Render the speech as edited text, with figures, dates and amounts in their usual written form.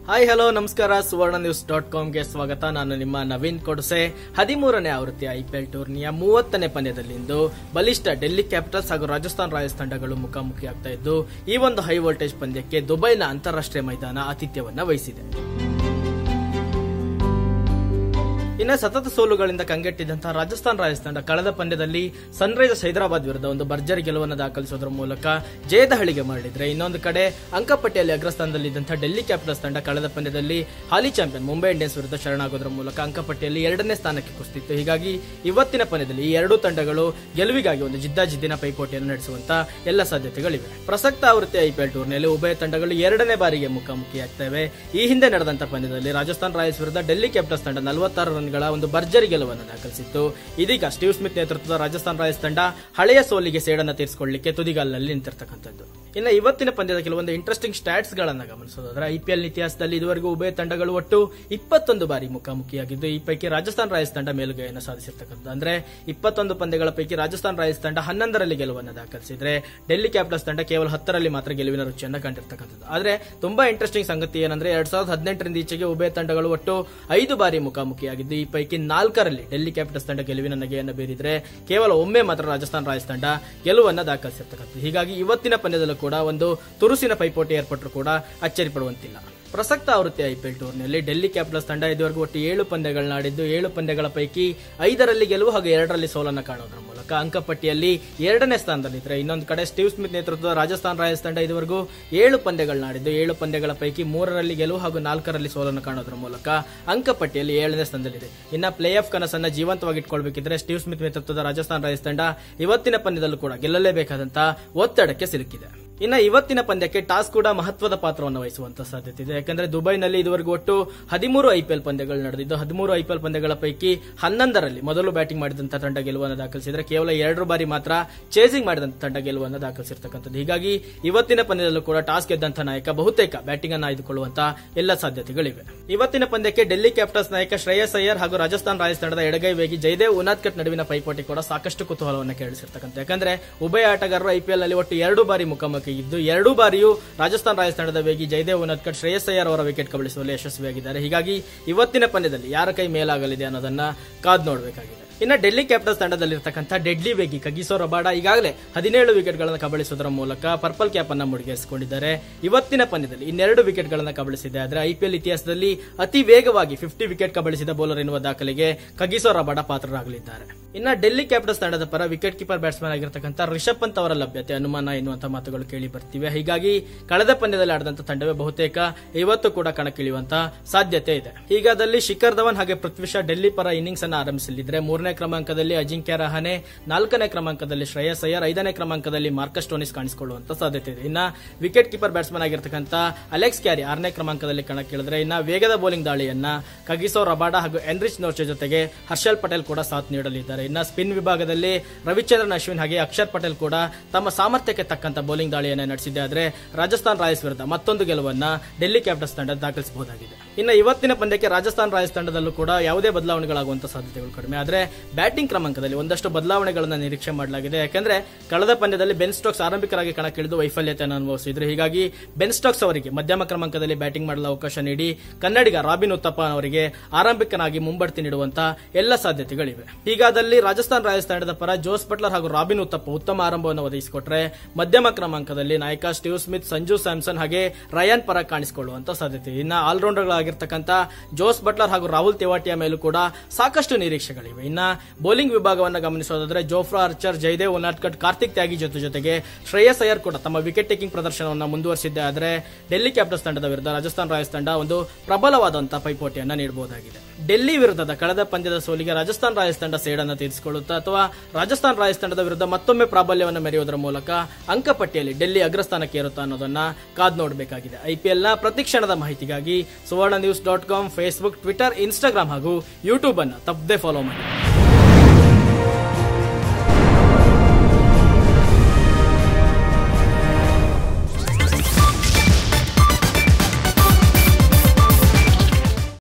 Hi hello ನಮಸ್ಕಾರ ಸುವರ್ಣ ನ್ಯೂಸ್.com ಗೆ ಸ್ವಾಗತ. ನಾನು ನಿಮ್ಮ ನವೀನ್ ಕೊಡಸೆ. 13ನೇ ಆವೃತ್ತಿಯ IPL ಟೂರ್ನಿಯ 30ನೇ ಪಂದ್ಯದಲ್ಲಿಂದು ಬಲಿಷ್ಠ ಡೆಲ್ಲಿ ಕ್ಯಾಪಿಟಲ್ಸ್ ಹಾಗೂ ರಾಜಸ್ಥಾನ್ ರಾಯಲ್ಸ್ ತಂಡಗಳು ಮುಖಾಮುಖಿಯಾಗ್ತಾ ಇದ್ದು, ಈ ಒಂದು ಹೈ ವೋಲ್ಟೇಜ್ ಪಂದ್ಯಕ್ಕೆ ದುಬೈನ ಅಂತಾರಾಷ್ಟ್ರೀಯ ಮೈದಾನ ಆತಿಥ್ಯವನ್ನ ವಹಿಸಿದೆ. ಇನ್ನು ಸತತ ಸೋಲುಗಳಿಂದ ಕಂಗೆಟ್ಟಿದ್ದಂತಹ ರಾಜಸ್ಥಾನ್ ರಾಯಲ್ಸ್ ತಂಡ ಕಳೆದ ಪಂದ್ಯದಲ್ಲಿ ಸನ್ರೈಸರ್ಸ್ ಹೈದರಾಬಾದ್ ವಿರುದ್ಧ ಒಂದು ಭರ್ಜರಿ ಗೆಲುವನ್ನು ದಾಖಲಿಸುವುದರ ಮೂಲಕ ಜಯದ ಹಳಿಗೆ ಮರಳಿದ್ರೆ, ಇನ್ನೊಂದು ಕಡೆ ಅಂಕಪಟ್ಟಿಯಲ್ಲಿ ಅಗ್ರಸ್ಥಾನದಲ್ಲಿದ್ದಂತಹ ಡೆಲ್ಲಿ ಕ್ಯಾಪಿಟಲ್ಸ್ ತಂಡ ಕಳೆದ ಪಂದ್ಯದಲ್ಲಿ ಹಾಲಿ ಚಾಂಪಿಯನ್ ಮುಂಬೈ ಇಂಡಿಯನ್ಸ್ ವಿರುದ್ಧ ಶರಣಾಗೋದ್ರ ಮೂಲಕ ಅಂಕಪಟ್ಟಿಯಲ್ಲಿ 2ನೇ ಸ್ಥಾನಕ್ಕೆ ಕುಸಿದಿತ್ತು. ಹೀಗಾಗಿ ಇವತ್ತಿನ ಪಂದ್ಯದಲ್ಲಿ ಈ ಎರಡೂ ತಂಡಗಳು ಗೆಲುವಿಗಾಗಿ ಒಂದು ಜಿದ್ದಾಜಿದ್ದಿನ ಪೈಪೋಟಿಯನ್ನು ನಡೆಸುವಂತ ಎಲ್ಲ ಸಾಧ್ಯತೆಗಳಿವೆ. ಪ್ರಸಕ್ತ ಆವೃತ್ತಿಯ IPL ಟೂರ್ನಿಯಲ್ಲಿ ಉಭಯ ತಂಡಗಳು 2ನೇ ಬಾರಿಗೆ ಮುಖಾಮುಖಿಯಾಗ್ತವೆ. ಈ ಹಿಂದೆ ನಡೆದಂತಹ ಪಂದ್ಯದಲ್ಲಿ ರಾಜಸ್ಥಾನ್ ರಾಯಲ್ಸ್ ವಿರುದ್ಧ ಡೆಲ್ಲಿ ಕ್ಯಾಪಿಟಲ್ಸ್ ತಂಡ 46 ರನ್ಗಳ ಒಂದು ಭರ್ಜರಿ ಗೆಲುವನ್ನು ದಾಖಲಿಸಿತ್ತು. ಇದೀಗ ಸ್ಟೀವ್ ಸ್ಮಿತ್ ನೇತೃತ್ವದ ರಾಜಸ್ಥಾನ್ ರಾಯಲ್ಸ್ ತಂಡ ಹಳೆಯ ಸೋಲಿಗೆ ಸೇಡನ್ನು ತೀರಿಸಿಕೊಳ್ಳಲಿಕ್ಕೆ ತುದಿಗಾಲಿನಲ್ಲಿ ನಿಂತಿರ್ತಕ್ಕಂಥದ್ದು. ಇನ್ನು ಇವತ್ತಿನ ಪಂದ್ಯದ ಕೆಲವೊಂದು ಇಂಟ್ರೆಸ್ಟಿಂಗ್ ಸ್ಟಾಟ್ಸ್ ಗಳನ್ನ ಗಮನಿಸೋದಾದ್ರೆ, IPL ಇತಿಹಾಸದಲ್ಲಿ ಇದುವರೆಗೂ ಉಭಯ ತಂಡಗಳು ಒಟ್ಟು 21 ಬಾರಿ ಮುಖಾಮುಖಿಯಾಗಿದ್ದು, ಈ ಪೈಕಿ ರಾಜಸ್ಥಾನ್ ರಾಯಲ್ಸ್ ತಂಡ ಮೇಲುಗೈಯನ್ನು ಸಾಧಿಸಿರ್ತಕ್ಕಂಥದ್ದು. ಅಂದ್ರೆ 21 ಪಂದ್ಯಗಳ ಪೈಕಿ ರಾಜಸ್ಥಾನ್ ರಾಯಲ್ಸ್ ತಂಡ 11ರಲ್ಲಿ ಗೆಲುವನ್ನು ದಾಖಲಿಸಿದ್ರೆ, ಡೆಲ್ಲಿ ಕ್ಯಾಪಿಟಲ್ಸ್ ತಂಡ ಕೇವಲ 10ರಲ್ಲಿ ಮಾತ್ರ ಗೆಲುವಿನ ರುಚಿಯನ್ನು ಕಂಡಿರ್ತಕ್ಕಂಥದ್ದು. ಆದ್ರೆ ತುಂಬಾ ಇಂಟ್ರೆಸ್ಟಿಂಗ್ ಸಂಗತಿ ಏನಂದ್ರೆ, 2018ರಿಂದ ಈಚೆಗೆ ಉಭಯ ತಂಡಗಳು ಒಟ್ಟು 5 ಬಾರಿ ಮುಖಾಮುಖಿಯಾಗಿದ್ದು, ಈ ಪೈಕಿ 4ರಲ್ಲಿ ಡೆಲ್ಲಿ ಕ್ಯಾಪಿಟಲ್ಸ್ ತಂಡ ಗೆಲುವಿನ ನಗೆಯನ್ನು ಬೀರಿದ್ರೆ, ಕೇವಲ ಒಮ್ಮೆ ಮಾತ್ರ ರಾಜಸ್ಥಾನ್ ರಾಯಲ್ಸ್ ತಂಡ ಗೆಲುವನ್ನು ದಾಖಲಿಸಿರ್ತಕ್ಕಂಥದ್ದು. ಹೀಗಾಗಿ ಇವತ್ತಿನ ಪಂದ್ಯದಲ್ಲೂ ಕೂಡ ಒಂದು ತುರುಸಿನ ಪೈಪೋಟಿ ಏರ್ಪಟ್ಟರೂ ಕೂಡ ಅಚ್ಚರಿ ಪಡುವಂತಿಲ್ಲ. ಪ್ರಸಕ್ತ ಆವೃತ್ತಿಯ IPL ಟೂರ್ನಿಯಲ್ಲಿ ಡೆಲ್ಲಿ ಕ್ಯಾಪಿಟಲ್ಸ್ ತಂಡ ಇದುವರೆಗೂ ಒಟ್ಟು 7 ಪಂದ್ಯಗಳನ್ನ ಆಡಿದ್ದು, 7 ಪಂದ್ಯಗಳ ಪೈಕಿ 5ರಲ್ಲಿ ಗೆಲುವು ಹಾಗೂ 2ರಲ್ಲಿ ಸೋಲನ್ನು ಕಾಣುವುದರ ಮೂಲಕ ಅಂಕಪಟ್ಟಿಯಲ್ಲಿ 2ನೇ ಸ್ಥಾನದಲ್ಲಿದ್ದರೆ, ಇನ್ನೊಂದು ಕಡೆ ಸ್ಟೀವ್ ಸ್ಮಿತ್ ನೇತೃತ್ವದ ರಾಜಸ್ಥಾನ್ ರಾಯಲ್ಸ್ ತಂಡ ಇದುವರೆಗೂ 7 ಪಂದ್ಯಗಳನ್ನ ಆಡಿದ್ದು, 7 ಪಂದ್ಯಗಳ ಪೈಕಿ 3ರಲ್ಲಿ ಗೆಲುವು ಹಾಗೂ 4ರಲ್ಲಿ ಸೋಲನ್ನು ಕಾಣುವುದರ ಮೂಲಕ ಅಂಕಪಟ್ಟಿಯಲ್ಲಿ 7ನೇ ಸ್ಥಾನದಲ್ಲಿದೆ. ಇನ್ನು ಪ್ಲೇ ಆಫ್ ಕನಸನ್ನ ಜೀವಂತವಾಗಿ ಇಟ್ಕೊಳ್ಬೇಕಿದ್ರೆ ಸ್ಟೀವ್ ಸ್ಮಿತ್ ನೇತೃತ್ವದ ರಾಜಸ್ಥಾನ್ ರಾಯಲ್ಸ್ ತಂಡ ಇವತ್ತಿನ ಪಂದ್ಯದಲ್ಲೂ ಕೂಡ ಗೆಲ್ಲಲೇಬೇಕಾದಂತಹ ಒತ್ತಡಕ್ಕೆ ಸಿಲುಕಿದೆ. ಇನ್ನು ಇವತ್ತಿನ ಪಂದ್ಯಕ್ಕೆ ಟಾಸ್ ಕೂಡ ಮಹತ್ವದ ಪಾತ್ರವನ್ನು ವಹಿಸುವಂತ ಸಾಧ್ಯತೆ ಇದೆ. ಯಾಕಂದ್ರೆ ದುಬೈನಲ್ಲಿ ಇದುವರೆಗೂ ಒಟ್ಟು 13 IPL ಪಂದ್ಯಗಳು ನಡೆದಿದ್ದು, 13 IPL ಪಂದ್ಯಗಳ ಪೈಕಿ 11ರಲ್ಲಿ ಮೊದಲು ಬ್ಯಾಟಿಂಗ್ ಮಾಡಿದಂತಹ ತಂಡ ಗೆಲುವನ್ನು ದಾಖಲಿಸಿದ್ರೆ, ಕೇವಲ 2 ಬಾರಿ ಮಾತ್ರ ಚೇಸಿಂಗ್ ಮಾಡಿದಂತಹ ತಂಡ ಗೆಲುವನ್ನು ದಾಖಲಿಸಿರ್ತಕ್ಕಂಥದ್ದು. ಹೀಗಾಗಿ ಇವತ್ತಿನ ಪಂದ್ಯದಲ್ಲೂ ಕೂಡ ಟಾಸ್ ಗೆದ್ದಂತಹ ನಾಯಕ ಬಹುತೇಕ ಬ್ಯಾಟಿಂಗ್ ಅನ್ನು ಆಯ್ದುಕೊಳ್ಳುವಂತಹ ಎಲ್ಲ ಸಾಧ್ಯತೆಗಳಿವೆ. ಇವತ್ತಿನ ಪಂದ್ಯಕ್ಕೆ ಡೆಲ್ಲಿ ಕ್ಯಾಪಿಟಲ್ಸ್ ನಾಯಕ ಶ್ರೇಯಸ್ ಅಯ್ಯರ್ ಹಾಗೂ ರಾಜಸ್ಥಾನ್ ರಾಯಲ್ಸ್ ತಂಡದ ಎಡಗೈ ವೇಗಿ ಜಯದೇವ್ ಉನಾದ್ಕಟ್ ನಡುವಿನ ಪೈಪೋಟಿ ಕೂಡ ಸಾಕಷ್ಟು ಕುತೂಹಲವನ್ನು ಕೇಳಿಸಿರ್ತಕ್ಕಂಥ. ಯಾಕಂದ್ರೆ ಉಭಯ ಆಟಗಾರರು IPL ನಲ್ಲಿ ಒಟ್ಟು 2 ಬಾರಿ ಮುಖಾಮುಖಿ ಇದ್ದು, 2 ಬಾರಿಯೂ ರಾಜಸ್ಥಾನ್ ರಾಯಲ್ಸ್ ತಂಡದ ವೇಗಿ ಜಯದೇವ್ ಉನಾದ್ಕಟ್ ಶ್ರೇಯಸ್ ಅಯ್ಯರ್ ಅವರ ವಿಕೆಟ್ ಕಬಳಿಸುವಲ್ಲಿ ಯಶಸ್ವಿಯಾಗಿದ್ದಾರೆ. ಹೀಗಾಗಿ ಇವತ್ತಿನ ಪಂದ್ಯದಲ್ಲಿ ಯಾರ ಕೈ ಮೇಲಾಗಲಿದೆ ಅನ್ನೋದನ್ನ ಕಾದು ನೋಡಬೇಕಾಗಿದೆ. ಇನ್ನು ಡೆಲ್ಲಿ ಕ್ಯಾಪಿಟಲ್ಸ್ ತಂಡದಲ್ಲಿರ್ತಕ್ಕಂಥ ಡೆಡ್ಲಿ ವೇಗಿ ಕಗಿಸೋ ರಬಾಡ ಈಗಾಗಲೇ 17 ವಿಕೆಟ್ಗಳನ್ನು ಕಬಳಿಸುವುದರ ಮೂಲಕ ಪರ್ಪಲ್ ಕ್ಯಾಪ್ ಅನ್ನು ಮುಡಿಗೇರಿಸಿಕೊಂಡಿದ್ದಾರೆ. ಇವತ್ತಿನ ಪಂದ್ಯದಲ್ಲಿ 2 ವಿಕೆಟ್ಗಳನ್ನು ಕಬಳಿಸಿದೆ. ಆದರೆ IPL ಇತಿಹಾಸದಲ್ಲಿ ಅತಿ ವೇಗವಾಗಿ 50 ವಿಕೆಟ್ ಕಬಳಿಸಿದ ಬೌಲರ್ ಎನ್ನುವ ದಾಖಲೆಗೆ ಕಗಿಸೋ ರಬಾಡ ಪಾತ್ರರಾಗಲಿದ್ದಾರೆ. ಇನ್ನು ಡೆಲ್ಲಿ ಕ್ಯಾಪಿಟಲ್ಸ್ ತಂಡದ ಪರ ವಿಕೆಟ್ ಕೀಪರ್ ಬ್ಯಾಟ್ಸ್ಮನ್ ಆಗಿರತಕ್ಕಂಥ ರಿಷಬ್ ಪಂತ್ ಅವರ ಲಭ್ಯತೆ ಅನುಮಾನ ಎನ್ನುವಂತಹ ಮಾತುಗಳು ಕೇಳಿ ಬರ್ತಿವೆ. ಹೀಗಾಗಿ ಕಳೆದ ಪಂದ್ಯದಲ್ಲಿ ಆಡಿದಂತಹ ತಂಡವೇ ಬಹುತೇಕ ಇವತ್ತು ಕೂಡ ಕಣಕ್ಕಿಳಿಯುವಂತಹ ಸಾಧ್ಯತೆ ಇದೆ. ಹೀಗಾದಲ್ಲಿ ಶಿಖರ್ ಧವನ್ ಹಾಗೆ ಪೃಥ್ವಿ ಶಾ ಡೆಲ್ಲಿ ಪರ ಇನ್ನಿಂಗ್ಸ್ ಅನ್ನು ಆರಂಭಿಸಲಿದ್ರೆ, 3ನೇ ಕ್ರಮಾಂಕದಲ್ಲಿ ಅಜಿಂಕ್ಯ ರಹಾನೆ, 4ನೇ ಕ್ರಮಾಂಕದಲ್ಲಿ ಶ್ರೇಯಸ್ ಅಯ್ಯರ್, 5ನೇ ಕ್ರಮಾಂಕದಲ್ಲಿ ಮಾರ್ಕಸ್ ಸ್ಟೋನಿಸ್ ಕಾಣಿಸಿಕೊಳ್ಳುವಂತ ಸಾಧ್ಯತೆ ಇದೆ. ಇನ್ನು ವಿಕೆಟ್ ಕೀಪರ್ ಬ್ಯಾಟ್ಸ್ಮನ್ ಆಗಿರತಕ್ಕಂಥ ಅಲೆಕ್ಸ್ ಕ್ಯಾರಿ 6ನೇ ಕ್ರಮಾಂಕದಲ್ಲಿ ಕಣಕ್ಕಿಳಿದ್ರೆ, ಇನ್ನು ವೇಗದ ಬೌಲಿಂಗ್ ದಾಳಿಯನ್ನ ಕಗಿಸೋ ರಬಾಡ ಹಾಗೂ ಎನ್ರಿಚ್ ನೋರ್ಚೆ ಜೊತೆಗೆ ಹರ್ಷಲ್ ಪಟೇಲ್ ಕೂಡ ಸಾಥ್ ನೀಡಲಿದ್ದಾರೆ. ಇನ್ನು ಸ್ಪಿನ್ ವಿಭಾಗದಲ್ಲಿ ರವಿಚಂದ್ರನ್ ಅಶ್ವಿನ್ ಹಾಗೆ ಅಕ್ಷರ್ ಪಟೇಲ್ ಕೂಡ ತಮ್ಮ ಸಾಮರ್ಥ್ಯಕ್ಕೆ ತಕ್ಕಂತ ಬೌಲಿಂಗ್ ದಾಳಿಯನ್ನು ನಡೆಸಿದೆ. ಆದರೆ ರಾಜಸ್ಥಾನ್ ರಾಯಲ್ಸ್ ವಿರುದ್ಧ ಮತ್ತೊಂದು ಗೆಲುವನ್ನ ಡೆಲ್ಲಿ ಕ್ಯಾಪಿಟಲ್ಸ್ ತಂಡ ದಾಖಲಿಸಬಹುದಾಗಿದೆ. ಇನ್ನು ಇವತ್ತಿನ ಪಂದ್ಯಕ್ಕೆ ರಾಜಸ್ಥಾನ್ ರಾಯಲ್ಸ್ ತಂಡದಲ್ಲೂ ಕೂಡ ಯಾವುದೇ ಬದಲಾವಣೆಗಳಾಗುವಂತಹ ಸಾಧ್ಯತೆಗಳು ಕಡಿಮೆ. ಆದರೆ ಬ್ಯಾಟಿಂಗ್ ಕ್ರಮಾಂಕದಲ್ಲಿ ಒಂದಷ್ಟು ಬದಲಾವಣೆಗಳನ್ನು ನಿರೀಕ್ಷೆ ಮಾಡಲಾಗಿದೆ. ಯಾಕಂದ್ರೆ ಕಳೆದ ಪಂದ್ಯದಲ್ಲಿ ಬೆನ್ ಸ್ಟೋಕ್ಸ್ ಆರಂಭಿಕರಾಗಿ ಕಣಕ್ಕಿಳಿದು ವೈಫಲ್ಯತೆಯನ್ನು ಅನುಭವಿಸಿದ್ರು. ಹೀಗಾಗಿ ಬೆನ್ ಸ್ಟೋಕ್ಸ್ ಅವರಿಗೆ ಮಧ್ಯಮ ಕ್ರಮಾಂಕದಲ್ಲಿ ಬ್ಯಾಟಿಂಗ್ ಮಾಡಲು ಅವಕಾಶ ನೀಡಿ ಕನ್ನಡಿಗ ರಾಬಿನ್ ಉತ್ತಪ್ಪ ಅವರಿಗೆ ಆರಂಭಿಕನಾಗಿ ಮುಂಬಡ್ತಿ ನೀಡುವಂತಹ ಎಲ್ಲ ಸಾಧ್ಯತೆಗಳಿವೆ. ಹೀಗಾದಲ್ಲಿ ರಾಜಸ್ಥಾನ್ ರಾಯಲ್ಸ್ ತಂಡದ ಪರ ಜೋಸ್ ಬಟ್ಲರ್ ಹಾಗೂ ರಾಬಿನ್ ಉತ್ತಪ್ಪ ಉತ್ತಮ ಆರಂಭವನ್ನು ಒದಗಿಸಿಕೊಟ್ರೆ, ಮಧ್ಯಮ ಕ್ರಮಾಂಕದಲ್ಲಿ ನಾಯಕ ಸ್ಟೀವ್ ಸ್ಮಿತ್, ಸಂಜು ಸ್ಯಾಮ್ಸನ್ ಹಾಗೆ ರಯಾನ್ ಪರ ಕಾಣಿಸಿಕೊಳ್ಳುವಂತ ಸಾಧ್ಯತೆ. ಇನ್ನು ಆಲ್ರೌಂಡರ್ಗಳಾಗಿರ್ತಕ್ಕಂಥ ಜೋಸ್ ಬಟ್ಲರ್ ಹಾಗೂ ರಾಹುಲ್ ತೆವಾಟಿಯ ಮೇಲೂ ಕೂಡ ಸಾಕಷ್ಟು ನಿರೀಕ್ಷೆಗಳಿವೆ. ಇನ್ನು ಬೌಲಿಂಗ್ ವಿಭಾಗವನ್ನು ಗಮನಿಸೋದಾದ್ರೆ, ಜೋಫ್ರಾ ಆರ್ಚರ್, ಜಯದೇವ್ ಉನಾದ್ಕಟ್, ಕಾರ್ತಿಕ್ ತ್ಯಾಗಿ ಜೊತೆಗೆ ಶ್ರೇಯಸ್ ಅಯ್ಯರ್ ಕೂಡ ತಮ್ಮ ವಿಕೆಟ್ ಟೇಕಿಂಗ್ ಪ್ರದರ್ಶನವನ್ನು ಮುಂದುವರಿಸಿದ್ದೆ. ಆದರೆ ಡೆಲ್ಲಿ ಕ್ಯಾಪಿಟಲ್ಸ್ ತಂಡದ ವಿರುದ್ಧ ರಾಜಸ್ಥಾನ್ ರಾಯಲ್ಸ್ ತಂಡ ಒಂದು ಪ್ರಬಲವಾದಂತಹ ಪೈಪೋಟಿಯನ್ನು ನೀಡಬಹುದಾಗಿದೆ. ಡೆಲ್ಲಿ ವಿರುದ್ಧದ ಕಳೆದ ಪಂದ್ಯದ ಸೋಲಿಗೆ ರಾಜಸ್ಥಾನ್ ರಾಯಲ್ಸ್ ತಂಡ ಸೇಡನ್ನು ತೀರಿಸಿಕೊಳ್ಳುತ್ತಾ ಅಥವಾ ರಾಜಸ್ಥಾನ್ ರಾಯಲ್ಸ್ ತಂಡದ ವಿರುದ್ಧ ಮತ್ತೊಮ್ಮೆ ಪ್ರಾಬಲ್ಯವನ್ನು ಮೆರೆಯುವುದರ ಮೂಲಕ ಅಂಕಪಟ್ಟಿಯಲ್ಲಿ ಡೆಲ್ಲಿ ಅಗ್ರಸ್ಥಾನಕ್ಕೆ ಏರುತ್ತಾ ಅನ್ನೋದನ್ನ ಕಾದು ನೋಡಬೇಕಾಗಿದೆ. IPLನ ಪ್ರತಿಕ್ಷಣದ ಮಾಹಿತಿಗಾಗಿ ಸುವರ್ಣ ನ್ಯೂಸ್.com, ಫೇಸ್ಬುಕ್, ಟ್ವಿಟರ್, ಇನ್ಸ್ಟಾಗ್ರಾಮ್ ಹಾಗೂ ಯೂಟ್ಯೂಬ್ ಅನ್ನು ತಪ್ಪದೆ ಫಾಲೋ ಮಾಡಿ.